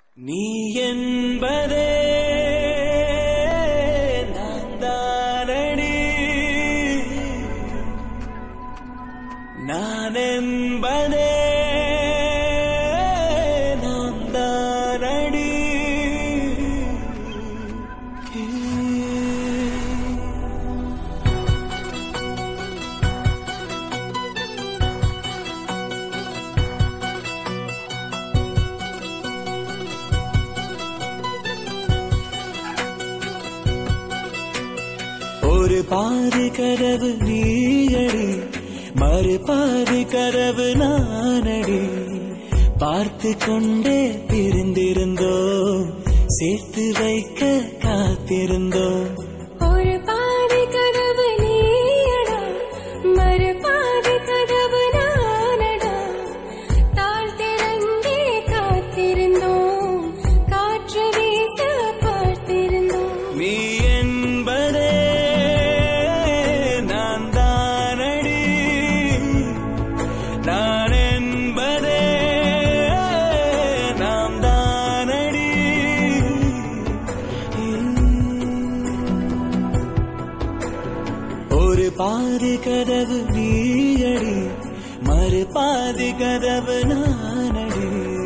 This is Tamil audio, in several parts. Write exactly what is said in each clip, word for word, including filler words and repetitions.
நீ என்பதே நான் தானடி, நான் என்பதே நான் தானடி. ஒரு பாதி கதவு நீயடி, மறு பாதி கதவு நானடி. பார்த்து கொண்டே பிரிந்திருந்தோம், சேர்த்து வைக்க காத்திருந்தோம். ஒரு பாதி கதவு நீயடா, மறு பாதி கதவு நானடா. தாழ் திறந்தே காத்திருந்தோம், காற்று வீச பார்த்திருந்தோம். நீ என்பதே நான் தானடி, நான் என்பதே நாம் தானடி. ஒரு பாதி கதவு நீயடி, மறு பாதி கதவு நானடி.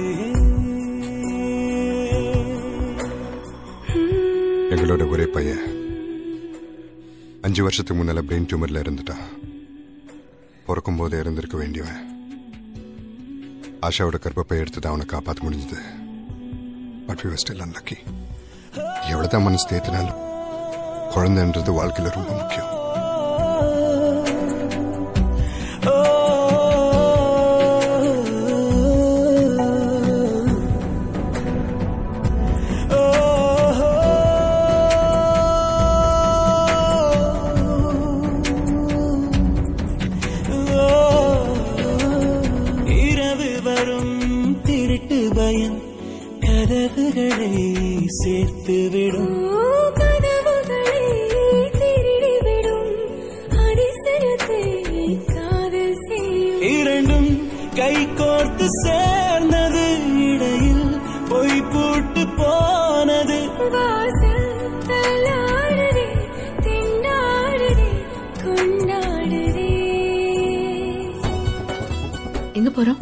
எங்களோட ஒரே பையன் அஞ்சு வருஷத்துக்கு முன்னால பிரெயின் டியூமர்ல இருந்துட்டான். பிறக்கும் போதே இருந்திருக்க வேண்டியவன். ஆஷாவோட கர்ப்பப்பை எடுத்து அவனை காப்பாற்ற முடிஞ்சது. But we were still unlucky. எவ்வளவுதான் மனசு தேத்தினாலும் குழந்தைன்றது வாழ்க்கையில ரொம்ப முக்கியம். பயம் கதவுகளை சேர்த்துவிடும், கதவுகளை திருடிவிடும், அதிசயத்தை காதல் செய்யும். இரண்டும் கை கோர்த்து சேர்ந்தது, இடையில் பொய் பூட்டு போனது. வாசல் தள்ளாடுதே, திண்டாடுதே, கொண்டாடுதே. எங்க போறோம்?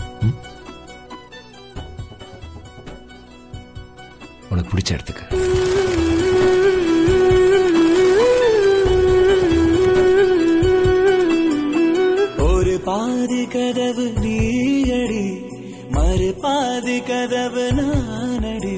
உனக்கு பிடிச்ச இடத்துக்கு. ஒரு பாதி கதவு நீயடி, மறு பாதி கதவு நானடி.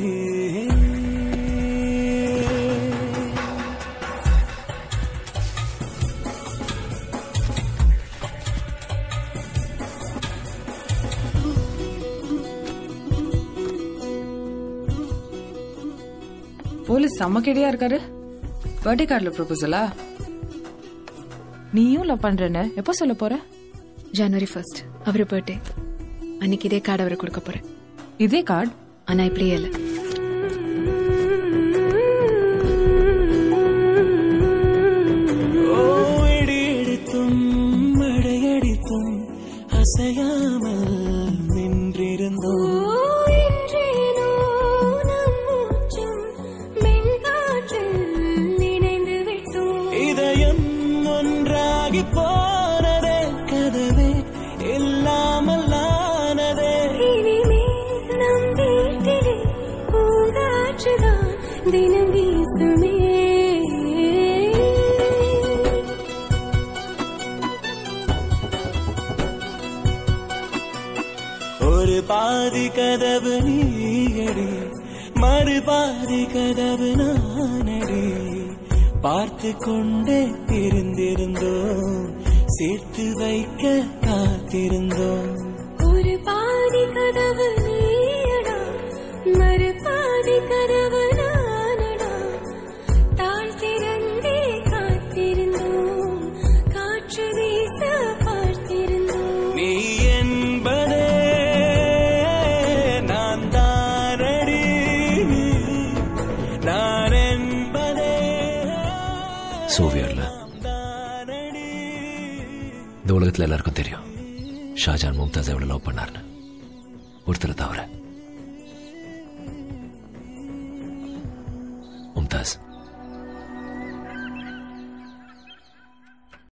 போலீஸ் செம்ம கேடியா இருக்காரு. பர்த்டே கார்டுல ப்ரொபோசலா? நீயும் லவ் பண்றேன்னு எப்போ சொல்ல போற? ஜனவரி ஃபர்ஸ்ட் அவரு பர்த்டே அன்னைக்கு இதே கார்டு அவருக்கு கொடுக்க போறேன். இதே கார்டு? ஆனா இப்படியே இல்ல. இடி இடித்தும் மழையடித்தும் அசையாமல் நின்றிருந்தோம். போனதே கதவே இல்லாமல் ஆனதே. இனிமேல் நம் வீட்டிலே பூங்காற்றுதான் தினம் வீசுமே. ஒரு பாதி கதவு நீயடி, மறு பாதி கதவு நானடி. பார்த்து கொண்டே இருந்திருந்தோம், சேர்த்து வைக்க காத்திருந்தோம். ஒரு பாதி கதவு நீயடா, மறு பாதி கதவு நானடா. தாழ் திறந்தே காத்திருந்தோம், காற்று வீச பார்த்திருந்தோம். நீ என்பதே நான் தானடி, நான் என்பதே. சோவியர்ல இந்த உலகத்துல எல்லாருக்கும் தெரியும் ஷாஜான் மும்தாஸ் எவ்வளவு லவ் பண்ணார்னு. ஒருத்தரை தவிர with us.